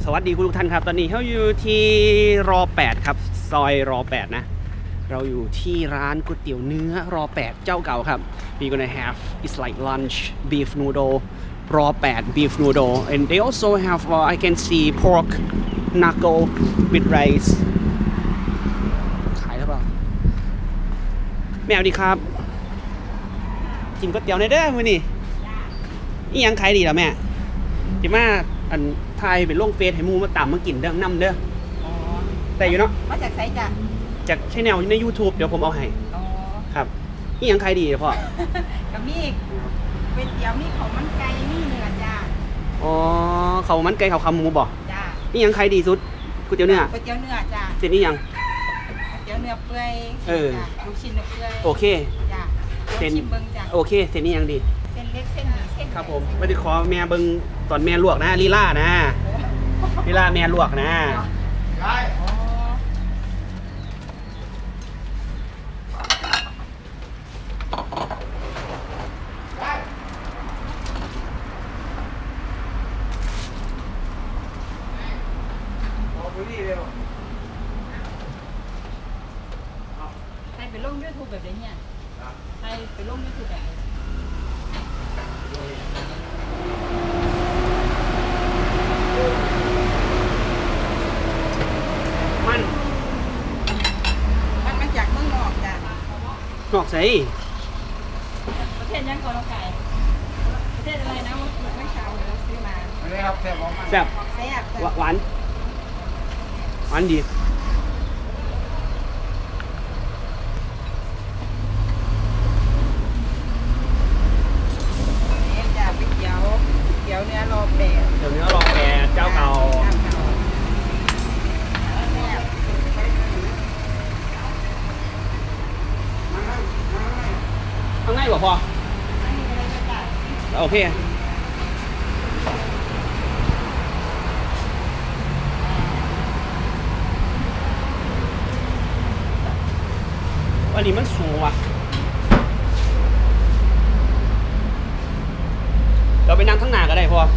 สวัสดีทุกท่านครับตอนนี้เขาอยู่ที่ร8ครับซอยร8นะเราอยู่ที่ร้านก๋วยเตี๋ยวเนื้อร8เจ้าเก่าครับ we're gonna have it's like lunch beef noodle ร8 beef noodle and they also have I can see pork knuckle with rice ขายหรือเปล่าแมวดีครับกินก๋วยเตี๋ยวในเด้อมื้อนี้นี่ยังขายดีเหรอแม่จิมาอันไทยเป็นโล่งเฟซให้มูมาตามมากินเด้อน้ำเด้อแต่อยู่เนาะมาจากไสจ้ะจากช่องใน YouTube เดี๋ยวผมเอาให้ครับนี่ยังขายดีพ่อกับมีเป็นเตี๋ยวมีข้าวมันไก่มีเนื้อจ้าอ๋อข้าวมันไก่ข้าวขาหมูบ่จ้านี่ยังขายดีสุดก๋วยเตี๋ยวเนื้อก๋วยเตี๋ยวเนื้อจ้าเสร็จนี่ยังก๋วยเตี๋ยวเนื้อเปื่อยลูกชิ้นเนื้อเปื่อยโอเคจ้าเส้นเบิ่งจ้าโอเคเสร็จนี่ยังดีเส้นเล็กเส้นหมี่เส้นครับผมไม่ได้ขอแม่เบิ่งตอนแม่ลวกนะลีลานะลีลาแม่ลวกนะได้ให้ไปลง YouTube แบบนี้เนี่ยให้ไปลง YouTube แบบมันมาจากเมืองนอกจ้ะนอกใส่ประเทศยังก่อนเราไก่ประเทศอะไรนะเมื่อเช้าเราซื้อมาอะไรครับแซ่บแซ่บหวานหวานดีเดี๋ยวเนื้อรอแปดเดี๋ยวเนื้อรอแปดเจ้าเก่าข้างในบ่พอโอเควันนี้มันสูงว่ะเราไปนั่งข้างหน้าก็ได้พอ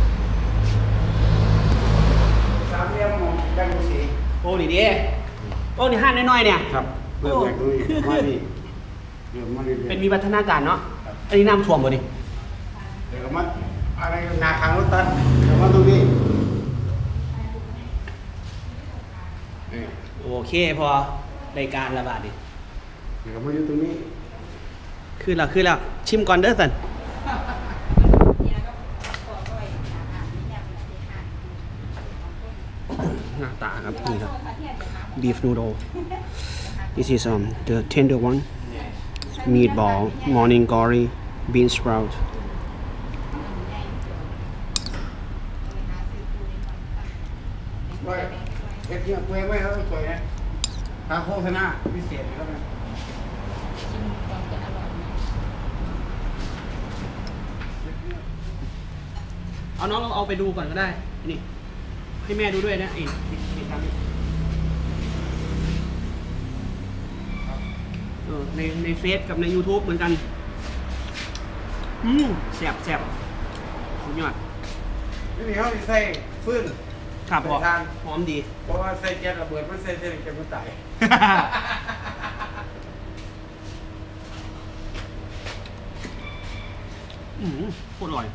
สามเหลี่ยมมองด้านบนสีโอ้นี่ดิโอ้นี่ห้างน้อยๆเนี่ยครับเริ่มจากตรงนี้มาดิเริ่มมาดิเป็นมีวัฒนาการเนาะอันนี้น้ำท่วมบ่ดิเดี๋ยวก็มาอะไรนาคางรถตัดเดี๋ยวมาตรงนี้โอเคพอรายการระบาดดิเดี๋ยวก็มาอยู่ตรงนี้คือแล้วชิมก่อนเด้อสันหน้าตาครับนี่ครับ beef noodle this is the tender one meatball morning glory bean sprout เอ็ดเนี่ยเปลือยไว้แล้วสวยนะทางโฆษณาพิเศษครับนะเอาน้องเราเอาไปดูก่อนก็ได้นี่ให้แม่ดูด้วยนะอีกในเฟซกับใน YouTube เหมือนกันแซ่บสุดยอดไม่มีเขาใส่ฟื้นครับพอหอมดีเพราะว่าใส่แก๊สระเบิดมันใส่แก๊สมันตายโคตรอร่อย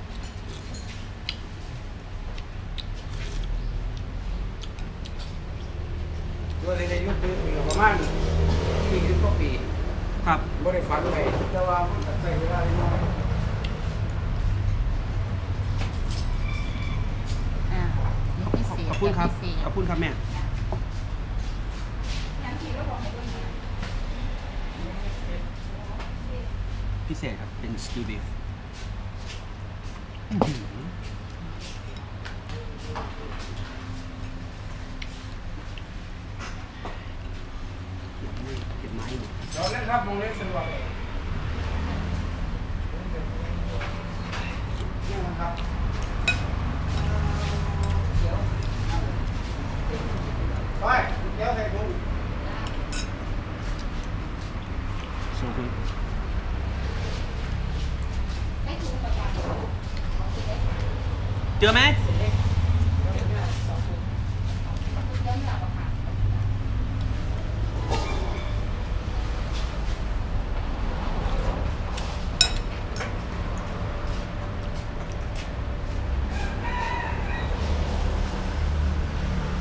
ด้วยในยุคนี้ประมาณ20 กว่าปีครับบริษัทไหนจะว่ามันใช้เวลาน้อยขอบคุณครับขอบคุณครับแม่พิเศษครับเป็นสตีบีฟเราเล่นครับมองเล่นสนุกเลยนี่นะครับไปเดี๋ยวใส่ถุง so good เจอไหม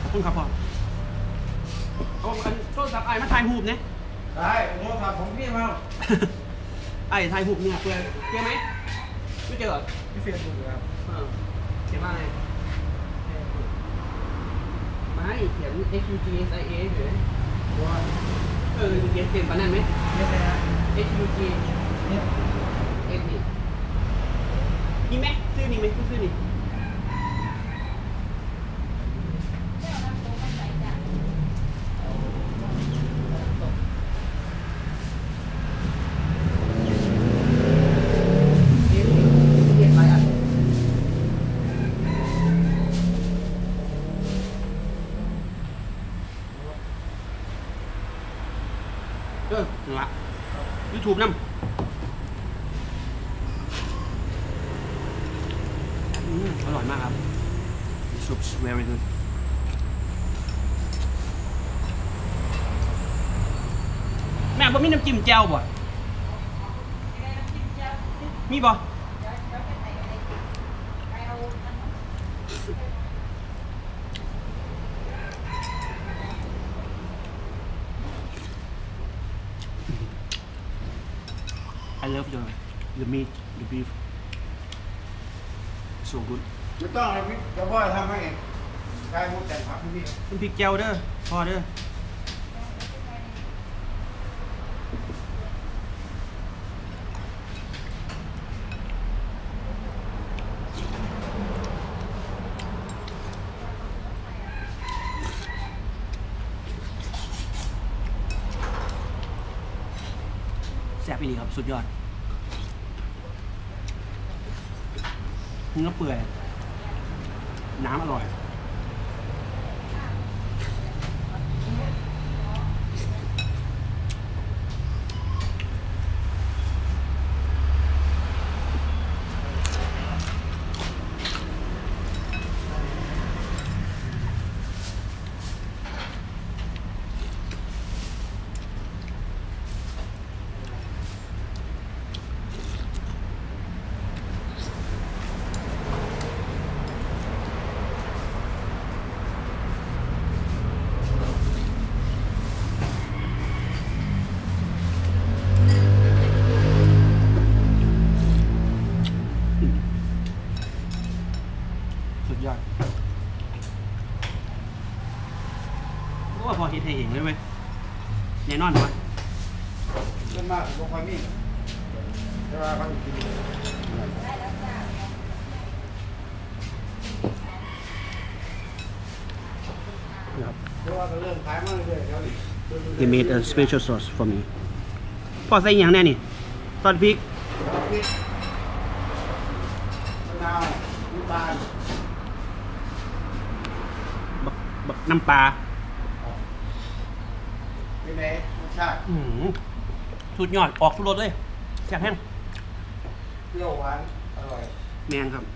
คุณครับพ่อเอาอันโทรศัพท์ไอ้มาถ่ายรูปเนี่ยได้โทรศัพท์ผมพี่มาไอ้ถ่ายรูปเนี่ยเพื่อนเจอไหมไม่เจอเหรอพี่เฟียนดูครับเขียนว่าไงไม่เขียน HUGSIA เฉยตัวเขียนเต็มปานนั้นไหมนี่เลยนะ HUG เนี่ย S นี่มีไหมซื้อนี่ไหมซื้อนี่นั่นละ YouTube นำอร่อยมากครับ Soup's very good แม่บ่มีน้ำจิ้มแจ่วบ่มีบ่I love the meat, the beef. So good. ไม่ต้องเลยพี่เดี๋ยวพ่อทำให้เองได้หมดแต่ผักพี่เป็นพริกแจ่วเด้อพอเด้อแซ่บอีหลีครับสุดยอดเนื้อเปื่อยน้ำอร่อยสุดยอดโอ้พอเฮ็ดให้เองเลยเว้ยแน่นอนวะเล่นมากลงไปนี่เวลาเขากินครับเพราะว่าเขาเริ่มขายมาเรื่อยๆเดี๋ยวนี้ They made a special sauce for me พอใส่อหย่างแน่นี่ซอสพริกพริกมะนาวน้ำตาลบักน้ำปลาเป็นไงรสชาติสุดยอดออกทุกรสเลยแซ่บแห้งเปรี้ยวหวานอร่อยแมงครับ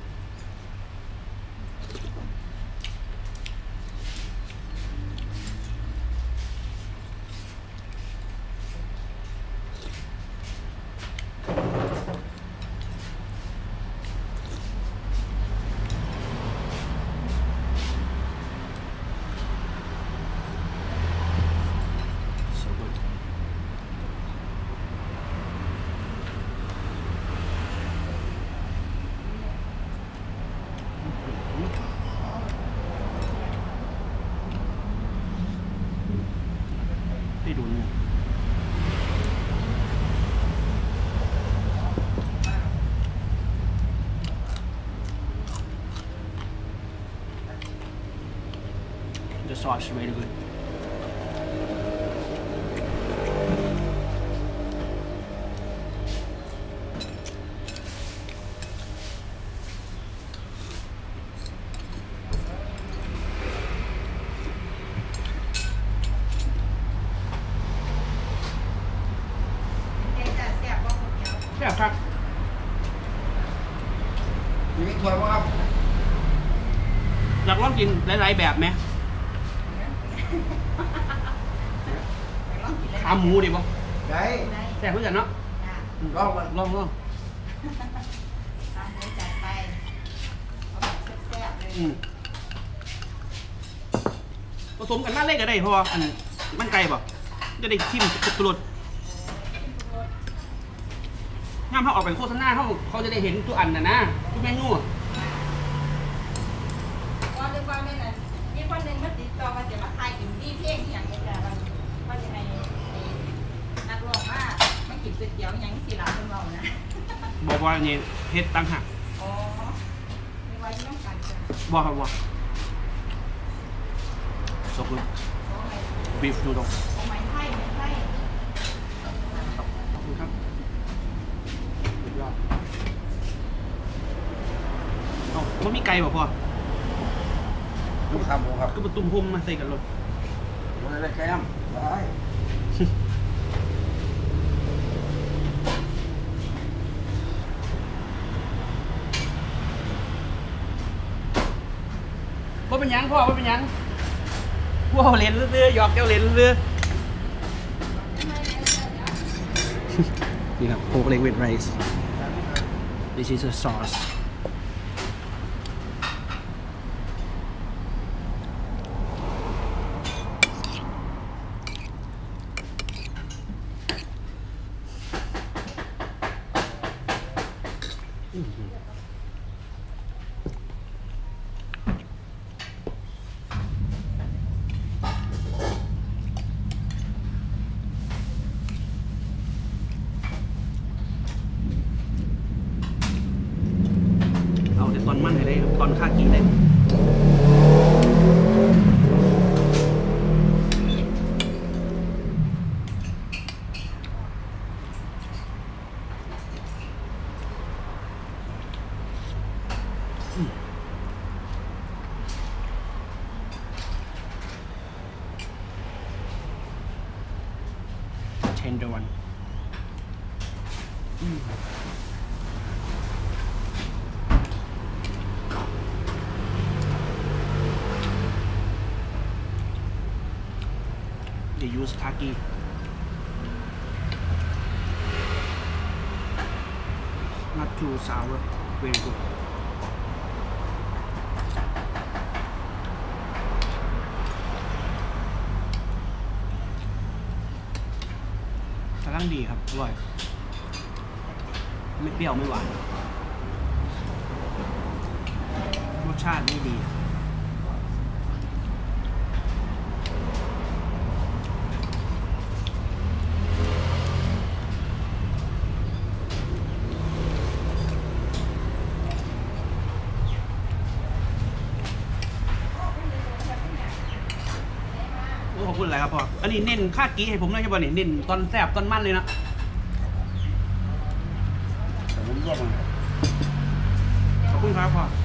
So good ได้ดูนี่ The sauce is very good. Yeah,ครับมีถ้วยป่ะครับอยากลองกินหลายๆแบบไหมขาหมูดีป่ะได้แซ่บเหมือนกันเนาะลองมันลองตามเลยจัดไปเอาแบบแซ่บๆเลยอืมสมกันมาเล่นกันได้เพราะว่าอันมันไกลป่ะจะได้ชิมสุดน้ำเขาออกไปโฆษณาเขาจะได้เห็นทุกอันนะทุกเมนูว่าเรื่องว่าไม่นั้นมีคนหนึ่งมาติดต่อมาจะมาทายกินที่เพียงอย่างนี้จ้ะว่าจะให้นักร้องมากินก๋วยเตี๋ยวอย่างสีหลาเป็นเรานะบอกว่านี่เฮ็ดตั้งหักอ๋อไม่ไว้ที่ต้องการจ้ะบอกครับว่าสกุลโอ้ไม่บีฟนูโดโอ้ไม่ไพ่ไม่ไพ่ขอบคุณครับสุดยอดเอ้ามันมีไก่ป่ะพ่อลูกค้าบอกครับก็มาตุ้มพมมาใส่กันรถมันอะไรแกมได้ว่าเป็นหยังพ่อว่าเป็นหยังว้าวเล่นเรื่อยๆหยอกเจ้าเล่นเรื่อยนี่ครับ pork leg with rice this is a sauceเอาแต่ตอนมันให้ได้ตอนค่ากินได้tender one they use kaki not too sour very good กำลังดีครับ อร่อย ไม่เปรี้ยวไม่หวาน รสชาติไม่ดี โอ้ขอบคุณอะไรครับพ่อ อันนี้เน้นค่ากี้ให้ผมเลยใช่ป่ะเนี่ยเน้นตอนแซ่บตอนมันเลยนะแต่ผมร่วมมันขอบคุณครับพ่อ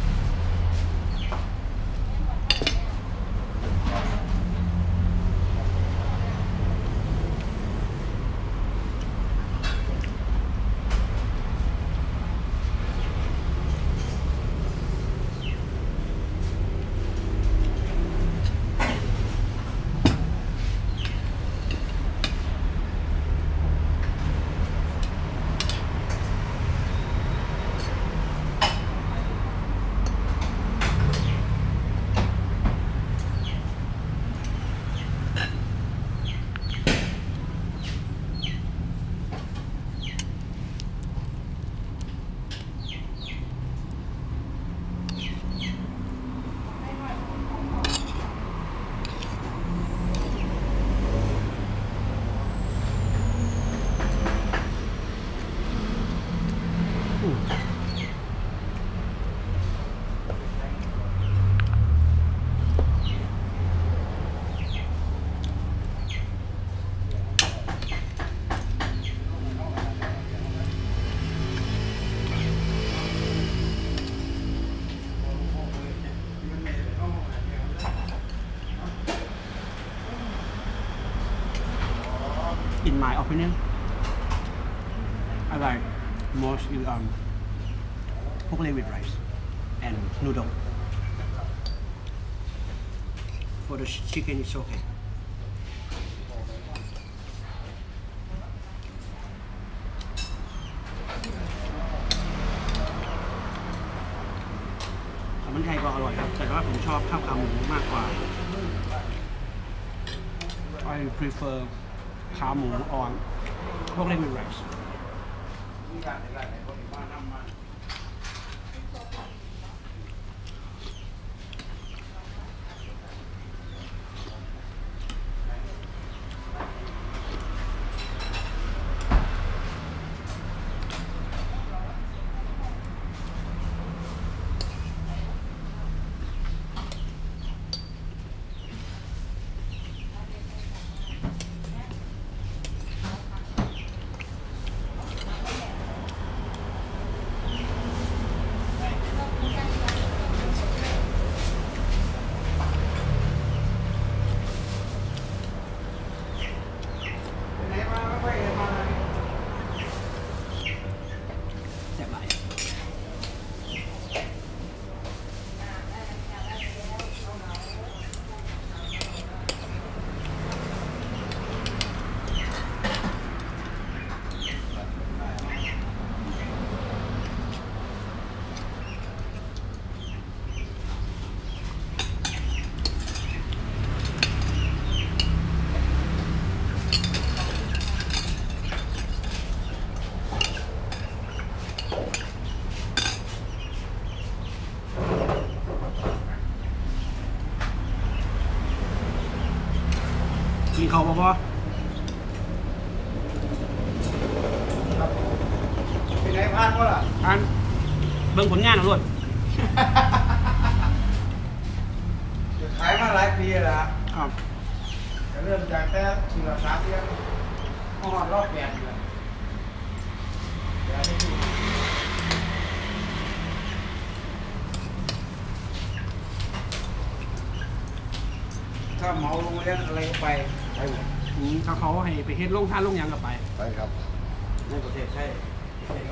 In my opinion, I like most is pork leg with rice and noodle. For the chicken, it's okay. ข้าวมันไก่ก็อร่อยครับ แต่ว่าผมชอบข้าวขาหมูมากกว่า I prefer ขาหมู on พวกเล่นเป็น rice มีการแต่ละไหนคนมาน้ำมันแซ่บหลายกินข้าวบ่พอเป็นไหนพลาดก็ล่ะอันเบิ่งผลงานเอาล้วนขายมาหลายปีแล้วครับเริ่มจากแต่ทีละ3 เดือนพอรอบ8 เดือนถ้าเหมาโรงเรียนอะไรก็ไปหมดถ้าเขาให้ไปเฮ็ดลงท่านลงหยังกับไปไปครับในประเทศใช่ประเทศเรา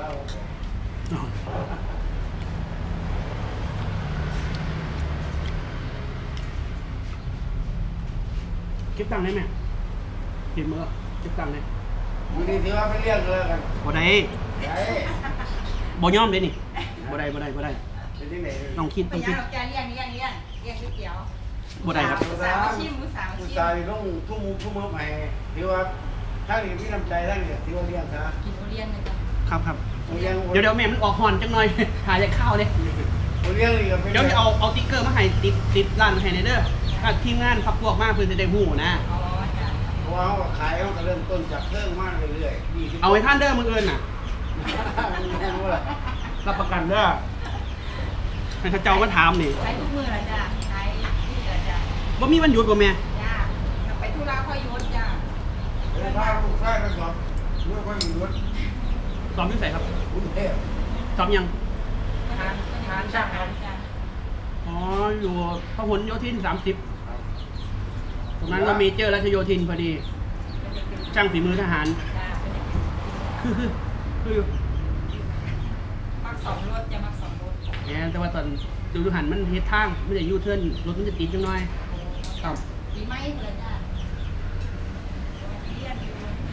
เก็บตังค์ได้ไหมกินมื้อเก็บตังค์ได้วันนี้ถือว่าไปเรียกเลยกันบ่ได้ได้บ่ยอมเด้นี่บ่ได้บ่ได้บ่ได้เป็นที่ไหนต้องคิดไปต้องย่าคิงดเราจะเลี้ยงก๋วยเตี๋ยวบ่ได้ครับหมูสามชิมหมูสามผู้ชิมชายต้องทุ่มมือใหม่ถือว่าถ้ามีพี่น้ำใจท่านเนี่ยถือว่าเลี้ยงซะกินโอเลี้ยงเลยจ้ะครับครับเลี้ยงเดี๋ยวแม่มันออกหอนจังหน่อย หาจากข้าวเลยเลี้ยงนี่ก็เป็นเดี๋ยวจะเอาติ๊กเกอร์มาให้ติดร้านให้ในเด้อถ้าทีมงานพักพวกมากเพื่อจะได้หูนะอ๋อจ้ะเพราะว่าเขาขายเขาก็เริ่มต้นจากเครื่องมาเรื่อยๆ20 เอาไว้ท่านเด้อมืออื่นน่ะแน่นว่ารับประกันเด้อให้เขาเจ้ามาถามนี่ใช้ทุกมือละจ้ะใช้ที่ละจ้ะว่ามีวันหยุดบ่แม่จ้ะไปธุระค่อยยศจ้ะเป็นภาพลูกชายไปสอบเมื่อคนอยู่รถสอบอยุ่ใส่ครับกรุงเทพสอบยังทานจ้ะจ้ะอ๋ออยู่พหลโยธิน30ตรงนั้นก็มีเจอร์รัชโยธินพอดีช่างฝีมือทหารจ้ะคืออยู่มักสองรถจะมักสองรถเนี่ยแต่ว่าตอนดูหันมันเฮ็ดทางไม่ได้ยูเทิร์นรถมันจะติดจังหน่อยครับปีใหม่เลยจ้ะเรียนอยู่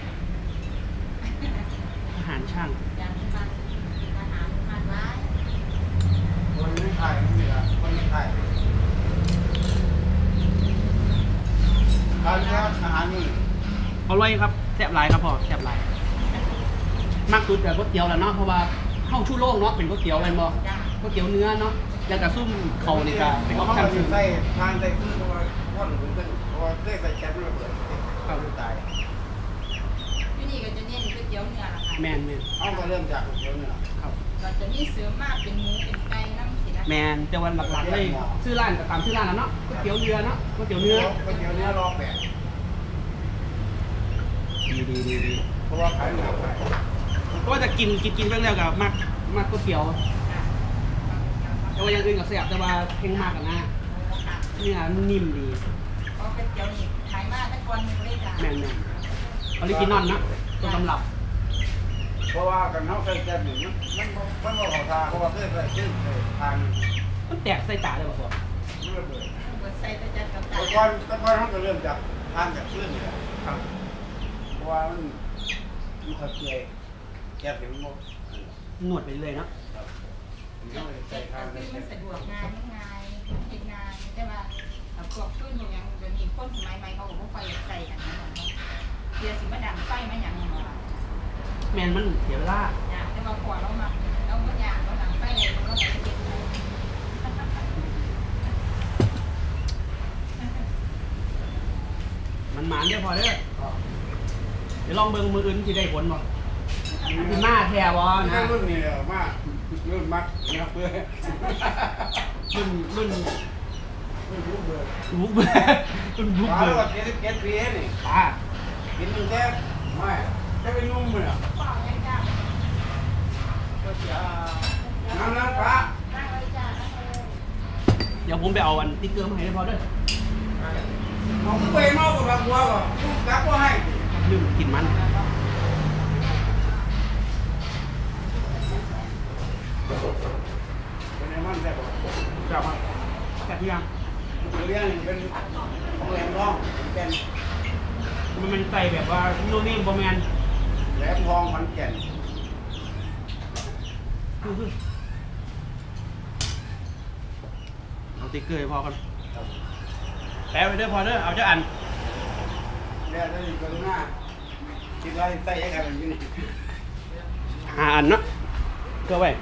ทหารช่างจ้ะมันทหารมันร้ายคนไม่ขายนี่แหละคนไม่ขายการค้าอาหารนี่อร่อยครับแซ่บหลายครับพ่อแซ่บหลายมากสุดแต่ก๋วยเตี๋ยวแหละเนาะเพราะว่าเข้าชู่โล่งเนาะเป็นก๋วยเตี๋ยวเป็นบ่จ้ะก๋วยเตี๋ยวเนื้อเนาะแล้วก็ซุ่มเขานี่ก็เป็นออปเขาชั่นก็คือใส่ทางใส่ขึ้นเพราะว่าพ่อหนูเป็นเพราะว่าได้ใส่แก๊สไม่ระเบิดเข้าตายที่นี่ก็จะเน้นก๋วยเตี๋ยวเนื้อละค่ะแมนเขาก็เริ่มจากก๋วยเตี๋ยวเนี่ยครับเราจะมีเสริมมากเป็นหมูเป็นไก่น้ำสินะแมนแต่วันหลักๆเลยชื่อร้านก็ตามชื่อร้านแล้วเนาะก๋วยเตี๋ยวเรือเนาะก๋วยเตี๋ยวเนื้อก๋วยเตี๋ยวเนื้อรอ8 ดีเพราะว่าขายหนักไปเพราะว่าจะกินเรื่องแล้วกับมากก๋วยเตี๋ยวค่ะแต่ว่าอย่างอื่นก็แซ่บแต่ว่าเพ่งมากกันนะค่ะเนื้อนิ่มดีเพราะก๋วยเตี๋ยวนี่ขายมากแต่ก่อนหนึ่งเลยจ้ะแมนออริจินอลนะตัวตำรับเพราะว่ากันเขาใส่แก๊สหนึ่งมันบ่ขอทาเพราะว่าเคยใส่ขึ้นทางมันแตกใส่ตาเลยป่ะพ่อไม่ระเบิดเปิดใส่แต่จะกับแต่ตาก่อนเขาก็เริ่มจากทางจากขึ้นเลยครับเพราะว่ามันขัดเกยแก๊สถึงหมดนวดไปเรื่อยเนาะมันก็เลยใส่ทางคืได้อมันแค่สะดวกง่ายง่ายกินง่ายแต่ว่าพวกขึ้นพวกยังเดี๋ยวนี้คนสมัยใหม่เขาบอกว่าไฟใส่กันนะเดี๋ยวสิมาดังไฟมาอย่างนี้มาแมนมันเสียเวลาแต่มาขวาเรามาเราไม่อยากเราดังไฟเลยเราไม่ได้เก็บเลยมันหมานเด้อพอเด้อเดี๋ยวลองเบิ่งมืออื่นที่ได้ผลบ่คือมาแท้บ่นะรุ่นนี้มากรุ่นมักนะครับเพื่อรุ่นรุ่นบุกเบิร์บุกเบิร์รุ่นบุกป้าเบิร์เรา77 ปีนี่ป้ากินมันแค่ไม่จะไปนุ่มเลยอ่ะเปล่ายังจ้านั่นป้านั่งเลยจ้านั่งเลยเดี๋ยวผมไปเอาอันติ๊กเกอร์มาให้พอเด้อเอาไปนอกกับบัวก่อนทุกกลับก็ให้ลืมกินมันเป็นไงมันแซ่บจับมาแค่ที่ยังเลี้ยงเป็นของแหลมทองเป็นมันเป็นไก่แบบว่าโนนี่บอแมนแหลมทองขอนแก่นเอาติ๊กเกอร์ให้พอกันแปะไปเด้อพอเด้อเอาเจ้าอันเรียกได้กรุณาคิดว่าใส่ยังไงมันอยู่นี่หาอันเนาะก็ไว้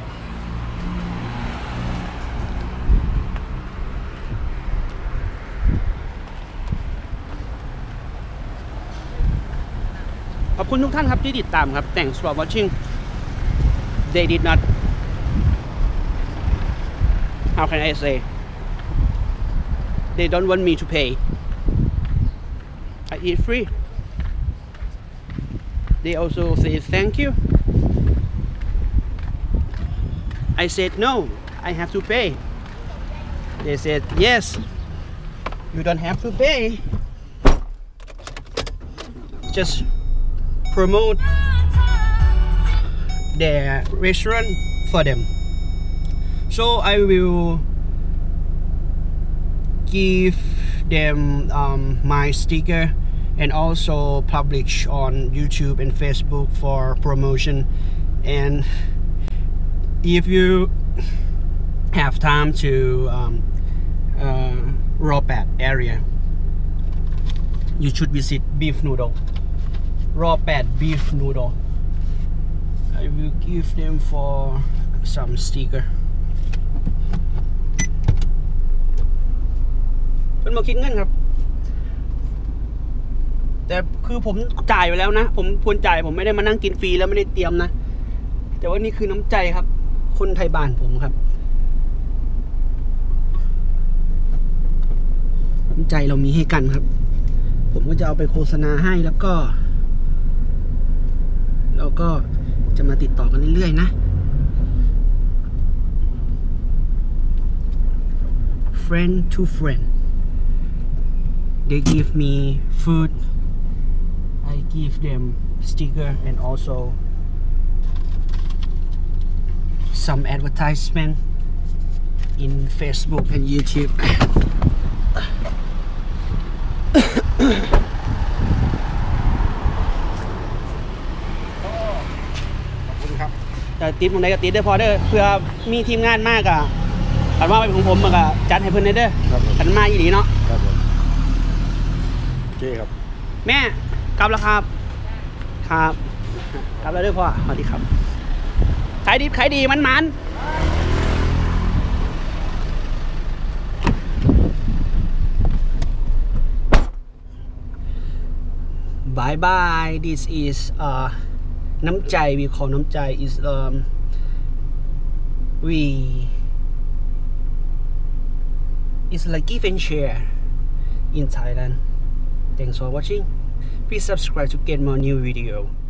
ขอบคุณทุกท่านครับที่ติดตามครับ Thanks for watching they did not how can I say they don't want me to pay I eat free they also say thank you I said no I have to pay they said yes you don't have to pay just promote their restaurant for them so I will give them my sticker and also publish on YouTube and Facebook for promotion and if you have time to Raw Pat area you should visit Beef Noodle Raw Pat Beef Noodle I will give them for some sticker เป็นมาคิดเงินครับแต่คือผมจ่ายไปแล้วนะผมควรจ่ายผมไม่ได้มานั่งกินฟรีแล้วไม่ได้เตรียมนะแต่ว่านี่คือน้ำใจครับคนไทยบ้านผมครับน้ำใจเรามีให้กันครับผมก็จะเอาไปโฆษณาให้แล้วก็จะมาติดต่อกันเรื่อยๆนะ friend to friend they give me food I give them sticker and also some advertisement in Facebook and YouTube ขอบคุณครับแต่ติดมันได้ก็ติดได้พอเด้อเพื่อมีทีมงานมากอ่ะอันว่าเป็นของผมมันก็จัดให้เพิ่นได้เด้อครับผมอันมาอีหลีเนาะครับผมโอเคครับแม่กลับแล้วครับครับกลับแล้วเด้อพ่อสวัสดีครับขายดีมันbye bye this isน้ำใจ we call น้ำใจ is we it's like give and share in Thailand thanks for watching please subscribe to get more new video